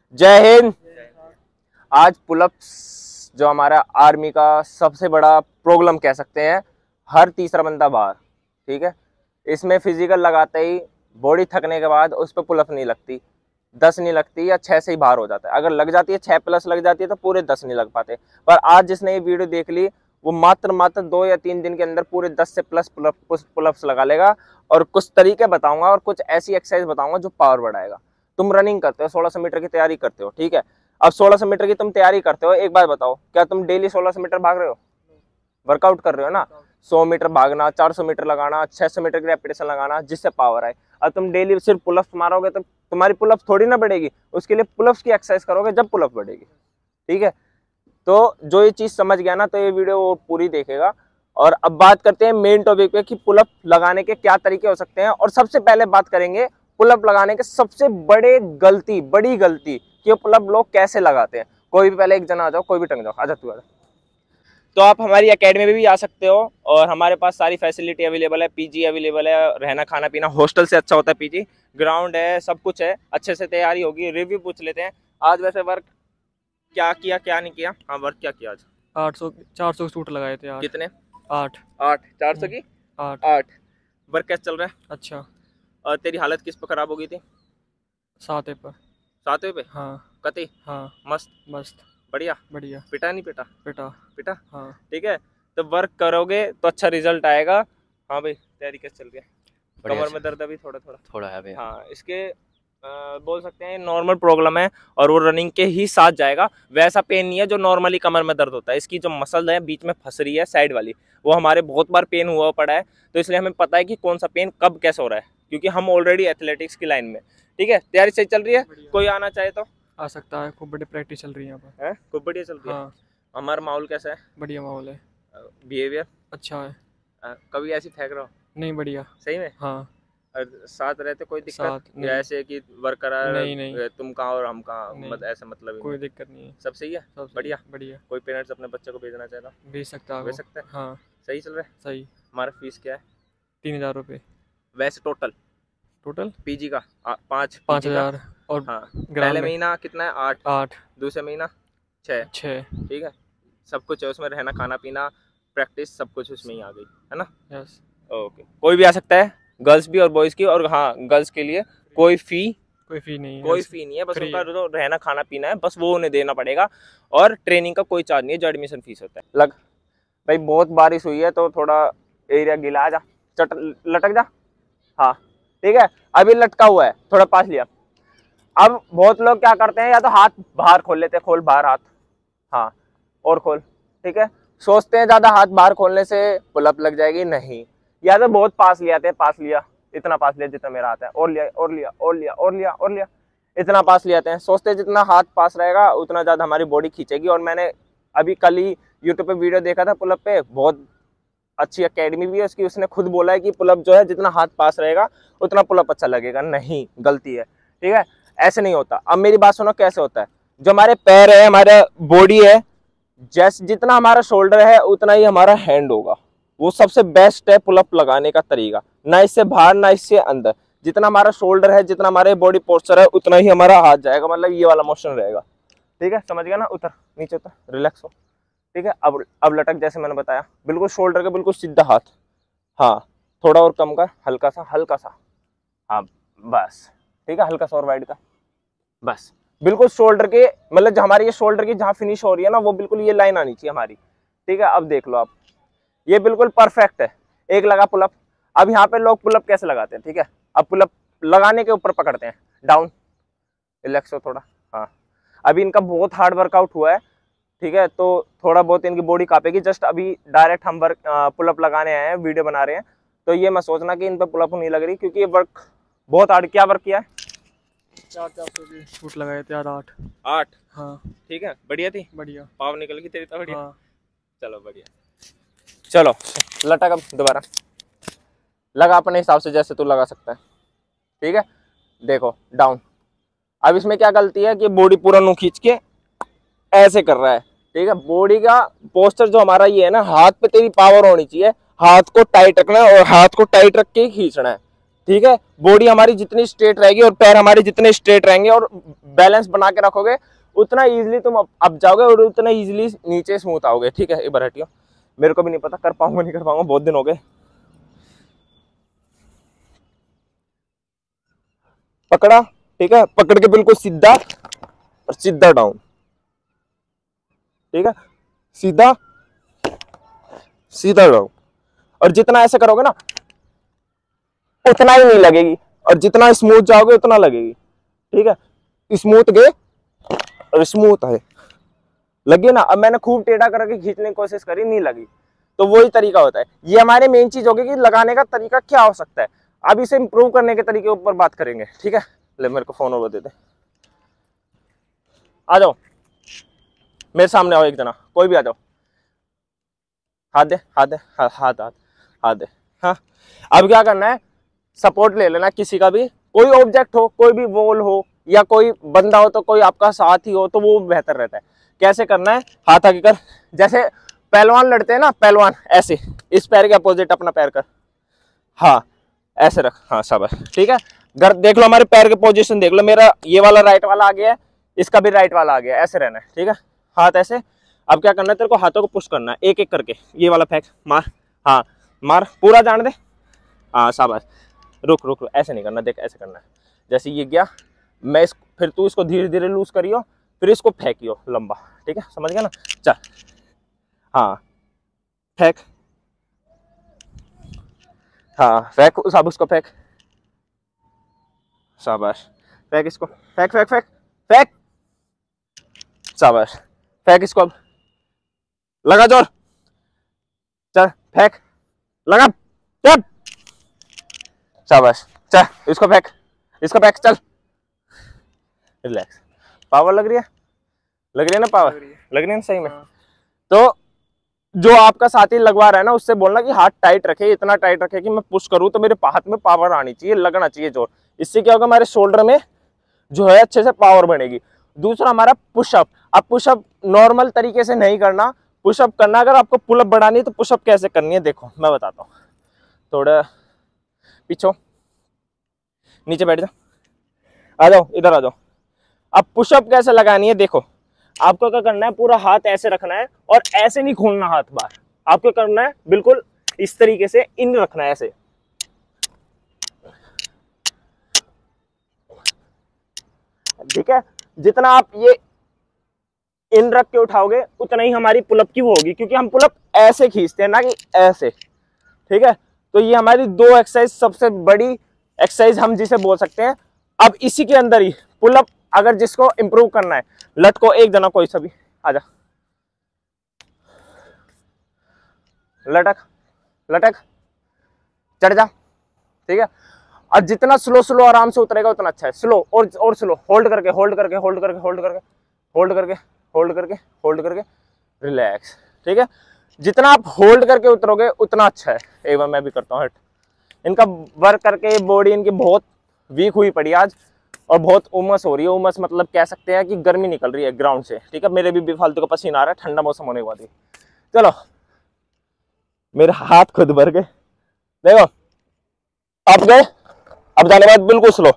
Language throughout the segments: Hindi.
जय हिंद। आज पुलअप्स जो हमारा आर्मी का सबसे बड़ा प्रॉब्लम कह सकते हैं, हर तीसरा बंदा बाहर। ठीक है, इसमें फिजिकल लगाते ही बॉडी थकने के बाद उस पर पुलअप नहीं लगती, 10 नहीं लगती या 6 से ही बाहर हो जाता है। अगर लग जाती है 6 प्लस लग जाती है तो पूरे 10 नहीं लग पाते। पर आज जिसने ये वीडियो देख ली वो मात्र 2 या 3 दिन के अंदर पूरे 10 से प्लस पुलअप्स लगा लेगा। और कुछ तरीके बताऊंगा और कुछ ऐसी एक्सरसाइज बताऊंगा जो पावर बढ़ाएगा। तुम रनिंग करते हो, 1600 मीटर की तैयारी करते हो, ठीक है। अब 1600 मीटर की तुम तैयारी करते हो, एक बात बताओ, क्या तुम डेली 1600 मीटर भाग रहे हो? वर्कआउट कर रहे हो ना। 100 मीटर भागना, 400 मीटर लगाना, 600 मीटर की रेपिटेशन लगाना, जिससे पावर आए। अब तुम डेली सिर्फ पुलअप्स मारोगे तो तुम्हारी पुलअप्स थोड़ी ना बढ़ेगी। उसके लिए पुलअप्स की एक्सरसाइज करोगे जब पुलअप बढ़ेगी। ठीक है, तो जो ये चीज समझ गया ना तो ये वीडियो वो पूरी देखेगा। और अब बात करते हैं मेन टॉपिक पे कि पुलअप लगाने के क्या तरीके हो सकते हैं। और सबसे पहले बात करेंगे पुलअप लगाने के सबसे बड़ी गलती कि पुलअप लोग कैसे लगाते हैं। कोई भी पहले एक जना आ जाओ, कोई भी टंग जाओ, आजा तू आजा। तो आप हमारी एकेडमी में भी आ सकते हो और हमारे पास सारी फैसिलिटी अवेलेबल है। पीजी अवेलेबल है, रहना खाना पीना हॉस्टल से अच्छा होता है। पीजी, ग्राउंड है, सब कुछ है, अच्छे से तैयारी होगी। रिव्यू पूछ लेते हैं आज। वैसे वर्क क्या किया क्या नहीं किया? हाँ, वर्क क्या किया आज? 400 सूट लगाए थे आज। कितने? 8 400 की 8। वर्क कैसा चल रहा है? अच्छा। और तेरी हालत किस पर खराब हो गई थी? 7 पर। 7वें पे? हाँ कती? हाँ। मस्त बढ़िया। पिटा नहीं पिटा? पिटा। हाँ। ठीक है, तो वर्क करोगे तो अच्छा रिजल्ट आएगा। हाँ भाई, तैयारी कैसे चल रही है? कमर में दर्द अभी थोड़ा है भाई। हाँ, इसके बोल सकते हैं नॉर्मल प्रॉब्लम है और वो रनिंग के ही साथ जाएगा। वैसा पेन नहीं है जो नॉर्मली कमर में दर्द होता है। इसकी जो मसल है बीच में फंस रही है साइड वाली, वो हमारे बहुत बार पेन हुआ पड़ा है। तो इसलिए हमें पता है कि कौन सा पेन कब कैसे हो रहा है, क्योंकि हम ऑलरेडी एथलेटिक्स की लाइन में। ठीक है, तैयारी सही चल रही है। कोई आना चाहे तो आ सकता है। खूब बड़ी प्रैक्टिस चल रही है यहाँ पर। है, खूब बढ़िया चल रही है। हाँ। हमारा माहौल कैसा है? बढ़िया माहौल है। बिहेवियर अच्छा है। कभी ऐसी फेंक रहा हो? नहीं, बढ़िया। सही में? हाँ। और साथ रहते कोई दिक्कत? नहीं। या ऐसे कि वर्क करा नहीं। तुम कहाँ और हम कहाँ, नहीं। ऐसा मतलब ही कोई नहीं। दिक्कत नहीं है। सब सही है? सब बढ़िया। कोई पेरेंट्स अपने बच्चे को भेजना चाहता? भेज सकता है। भेज सकते हैं। हाँ। सही चल रहा है? सही। हमारा फीस क्या है? 3000 रुपये वैसे टोटल पीजी का 5000। और हाँ, ग्राम पहले में महीना कितना है? 8। दूसरे महीना 6। ठीक है, सब कुछ है उसमें, रहना खाना पीना प्रैक्टिस सब कुछ उसमें ही आ गई है ना। यस। ओके, कोई भी आ सकता है, गर्ल्स भी और बॉयज की। और हाँ, गर्ल्स के लिए कोई फी नहीं है। बस उनका जो रहना खाना पीना है बस वो उन्हें देना पड़ेगा। और ट्रेनिंग का कोई चार्ज नहीं है, जो एडमिशन फीस होता है। लग भाई, बहुत बारिश हुई है तो थोड़ा एरिया गीला, आ जा, लटक जा। हाँ ठीक है, अभी लटका हुआ है, थोड़ा पास लिया। अब बहुत लोग क्या करते हैं, या तो हाथ बाहर खोल लेते हैं, खोल बाहर हाथ, हाँ और खोल। ठीक है, सोचते हैं ज्यादा हाथ बाहर खोलने से पुलअप लग जाएगी, नहीं। या तो बहुत पास ले आते हैं, पास लिया, इतना पास लिया जितना मेरा हाथ है, और लिया और लिया और लिया और लिया और लिया, इतना पास ले आते हैं। सोचते हैं जितना हाथ पास रहेगा उतना ज्यादा हमारी बॉडी खींचेगी। और मैंने अभी कल ही यूट्यूब पे वीडियो देखा था पुलअप पे, बहुत अच्छी एकेडमी भी है उसकी। उसने खुद बोला है कि पुलअप जो है जितना हाथ पास रहेगा उतना पुलअप अच्छा लगेगा। नहीं, गलती है। ठीक है, ऐसे नहीं होता। अब मेरी बात सुनो, कैसे होता है। जो हमारे पैर है, हमारा बॉडी है, जैसे जितना हमारा शोल्डर है उतना ही हमारा हैंड होगा। वो सबसे बेस्ट है पुलअप लगाने का तरीका, ना इससे बाहर ना इससे अंदर। जितना हमारा शोल्डर है, जितना हमारे बॉडी पोस्चर है, उतना ही हमारा हाथ जाएगा, मतलब ये वाला मोशन रहेगा। ठीक है, समझ गया ना। उतर नीचे, उतर, रिलैक्स हो। ठीक है, अब लटक, जैसे मैंने बताया, बिल्कुल शोल्डर के बिल्कुल सीधा हाथ। हाँ, थोड़ा और कम कर, हल्का सा। हाँ बस, ठीक है, हल्का सा और वाइड का, बस। बिल्कुल शोल्डर के, मतलब जो हमारी ये शोल्डर की जहाँ फिनिश हो रही है ना, वो बिल्कुल ये लाइन आनी चाहिए हमारी। ठीक है, अब देख लो आप, ये बिल्कुल परफेक्ट है। एक लगा पुलअप। अब यहाँ पे लोग पुलअप कैसे लगाते हैं? ठीक है, अब पुलअप लगाने के ऊपर पकड़ते हैं, डाउन, रिलैक्स हो थोड़ा। हाँ, अभी इनका बहुत हार्ड वर्कआउट हुआ है। ठीक है, तो थोड़ा बहुत इनकी बॉडी कांपेगी। जस्ट अभी डायरेक्ट हम वर्क पुलअप लगाने आए हैं, वीडियो बना रहे हैं, तो ये मत सोचना कि इन पर पुलअप नहीं लग रही, क्योंकि ये वर्क बहुत हार्ड। क्या वर्क किया है? 400 की शूट लगाए थे यार। 8। हाँ। ठीक है, बढ़िया थी। बढ़िया। पाव निकल गई तेरी तो बढ़िया। हाँ। चलो बढ़िया। चलो लटक, अब दोबारा लगा अपने हिसाब से जैसे तू लगा सकता है। ठीक है, देखो डाउन। अब इसमें क्या गलती है कि बॉडी पूरा नु खींच के ऐसे कर रहा है। ठीक है, बॉडी का पोस्चर जो हमारा ये है ना, हाथ पे तेरी पावर होनी चाहिए। हाथ को टाइट रखना है और हाथ को टाइट रख के ही खींचना है। ठीक है। बॉडी हमारी जितनी स्ट्रेट रहेगी और पैर हमारे जितने स्ट्रेट रहेंगे और बैलेंस बना के रखोगे, उतना इजीली तुम अप जाओगे और उतना इजीली नीचे स्मूथ आओगे। ठीक है, एक बार हटियो, मेरे को भी नहीं पता कर पाऊंगा नहीं कर पाऊंगा, बहुत दिन हो गए। पकड़ा, ठीक है, पकड़ के बिल्कुल सीधा और सीधा डाउन, ठीक है, सीधा सीधा डाउन। और जितना ऐसे करोगे ना उतना ही नहीं लगेगी, और जितना स्मूथ जाओगे उतना लगेगी। ठीक है, स्मूथ गए और स्मूथ है, लगी ना। अब मैंने खूब टेढ़ा करके खींचने की कोशिश करी, नहीं लगी, तो वही तरीका होता है। ये हमारे मेन चीज होगी कि लगाने का तरीका क्या हो सकता है। अब इसे इंप्रूव करने के तरीके ऊपर बात करेंगे। ठीक है, ले मेरे को फोन ओवर दे दे, आ जाओ मेरे सामने आओ, एक जना कोई भी आ जाओ, हाथ दे हाथ दे हाथ हाथ हाथ हाथ दे। हाँ, अब क्या करना है, सपोर्ट ले लेना किसी का भी, कोई ऑब्जेक्ट हो, कोई भी वॉल हो या कोई बंदा हो, तो कोई आपका साथी हो तो वो बेहतर रहता है। कैसे करना है, हाथ आगे कर, जैसे पहलवान लड़ते हैं ना, पहलवान ऐसे, इस पैर के अपोजिट अपना पैर कर, हाँ ऐसे रख, हाँ शाबाश, ठीक है। घर देख लो, हमारे पैर के पोजीशन देख लो, मेरा ये वाला राइट वाला आ गया है, इसका भी राइट वाला आ गया है, ऐसे रहना है। ठीक है, हाथ ऐसे। अब क्या करना है, तेरे को हाथों को पुश करना है एक एक करके, ये वाला फेंक, मार, हाँ मार, पूरा जान दे, हाँ शाबाश। रुक रुक रुक, ऐसे नहीं करना, देख ऐसे करना है, जैसे ये गया, मैं इस फिर तू इसको धीरे धीरे लूज करियो, फिर इसको फेंकियो लंबा। ठीक है, समझ गया ना, चल, हाँ फेंक, हाँ फेंक, अब उसको फेंक, शाबाश, फेंक इसको, फेंक फेंक फेंक फेंक, शाबाश, फेंक इसको, अब लगा जोर, चल फेंक, लगा, चल, शाबाश, चल इसको फेंक, इसको फेंक, चल, रिलैक्स। पावर लग रही है, लग रही है ना पावर, लग रही है ना सही में। तो जो आपका साथी लगवा रहा है ना, उससे बोलना कि हाथ टाइट रखे, इतना टाइट रखे कि मैं पुश करूं तो मेरे हाथ में पावर आनी चाहिए, लगना चाहिए जोर। इससे क्या होगा, हमारे शोल्डर में जो है अच्छे से पावर बनेगी। दूसरा हमारा पुशअप। अब पुशअप नॉर्मल तरीके से नहीं करना, पुशअप करना, अगर आपको पुलअप बढ़ानी है तो पुशअप कैसे करनी है देखो मैं बताता हूँ। थोड़ा पीछे नीचे बैठ जाओ, आ जाओ इधर आ जाओ। अब पुशअप कैसे लगानी है देखो, आपको क्या करना है, पूरा हाथ ऐसे रखना है और ऐसे नहीं खोलना हाथ बाहर, आपको करना है बिल्कुल इस तरीके से इन रखना है ऐसे। ठीक है, जितना आप ये इन रख के उठाओगे उतना ही हमारी पुलअप की वो होगी, क्योंकि हम पुलअप ऐसे खींचते हैं ना कि ऐसे। ठीक है, तो ये हमारी दो एक्सरसाइज सबसे बड़ी एक्सरसाइज हम जिसे बोल सकते हैं। अब इसी के अंदर ही पुलअप, अगर जिसको इंप्रूव करना है, लटको एक जना कोई सभी, आजा, लटक लटक, चढ़ जा। ठीक है, अब जितना स्लो स्लो आराम से उतरेगा उतना अच्छा है। स्लो और स्लो, होल्ड करके होल्ड करके होल्ड करके होल्ड करके होल्ड करके होल्ड करके होल्ड करके, रिलैक्स। ठीक है, जितना आप होल्ड करके उतरोगे उतना अच्छा है। एक बार मैं भी करता हूँ, हट, इनका वर्क करके बॉडी इनकी बहुत वीक हुई पड़ी आज, और बहुत उमस हो रही है। उमस मतलब कह सकते हैं कि गर्मी निकल रही है ग्राउंड से। ठीक है, मेरे भी फालतू का पसीना आ रहा है, ठंडा मौसम होने के बाद। चलो, मेरे हाथ खुद भर गए, देखो अब गए, अब जाने के बाद बिल्कुल स्लो।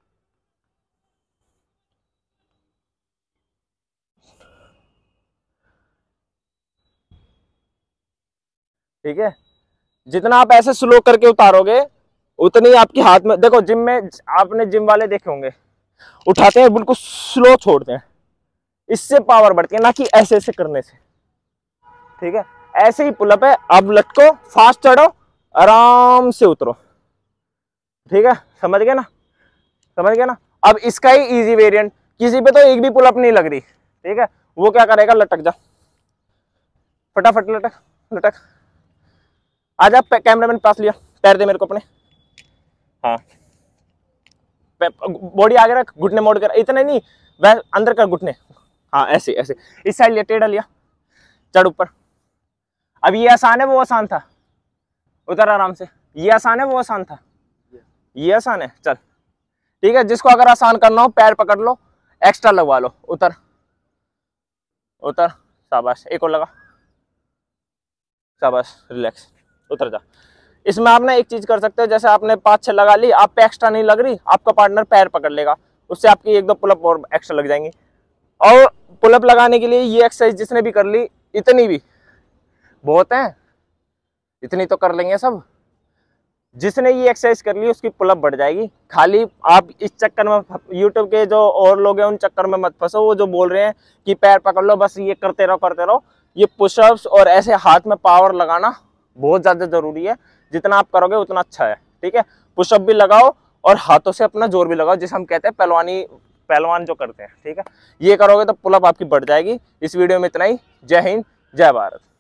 ठीक है, जितना आप ऐसे स्लो करके उतारोगे उतनी आपके हाथ में, देखो जिम में आपने जिम वाले देखे होंगे, उठाते हैं बिल्कुल स्लो छोड़ते हैं, इससे पावर बढ़ती है, ना कि ऐसे ऐसे करने से। ठीक है, ऐसे ही पुलअप है। अब लटको, फास्ट चढ़ो, आराम से उतरो। ठीक है, समझ गए ना, समझ गया ना। अब इसका ही इजी वेरिएंट, किसी पे तो एक भी पुलअप नहीं लग रही, ठीक है, वो क्या करेगा, लटक जा, फटाफट लटक लटक, आजा, कैमरामैन पास लिया, पैर दे मेरे को अपने, हाँ बॉडी आगे रख, घुटने मोड़ कर, इतने नहीं, वह अंदर कर घुटने, हाँ ऐसे ऐसे, इस साइड लिया, टेढ़ा लिया, चढ़ ऊपर। अब ये आसान है वो आसान था, उतर आराम से, ये आसान है वो आसान था, ये आसान है, चल। ठीक है, जिसको अगर आसान करना हो पैर पकड़ लो, एक्स्ट्रा लगवा लो, उतर उतर, शाबाश, एक और लगा, शाबाश, रिलैक्स, उतर जा। इसमें आप ना एक चीज कर सकते हो, जैसे आपने 5-6 लगा ली, आप पे एक्स्ट्रा नहीं लग रही, आपका पार्टनर पैर पकड़ लेगा, उससे आपकी 1-2 पुलअप और एक्स्ट्रा लग जाएंगी। और पुलअप लगाने के लिए ये एक्सरसाइज जिसने भी कर ली, इतनी भी बहुत है, इतनी तो कर लेंगे सब। जिसने ये एक्सरसाइज कर ली उसकी पुलअप बढ़ जाएगी। खाली आप इस चक्कर में, यूट्यूब के जो और लोग हैं उन चक्कर में मत फंसो, वो जो बोल रहे हैं कि पैर पकड़ लो, बस ये करते रहो। ये पुशअप्स और ऐसे हाथ में पावर लगाना बहुत ज्यादा जरूरी है। जितना आप करोगे उतना अच्छा है, ठीक है। पुशअप भी लगाओ और हाथों से अपना जोर भी लगाओ, जिसे हम कहते हैं पहलवान जो करते हैं, ठीक है। ये करोगे तो पुलअप आपकी बढ़ जाएगी। इस वीडियो में इतना ही। जय हिंद, जय भारत।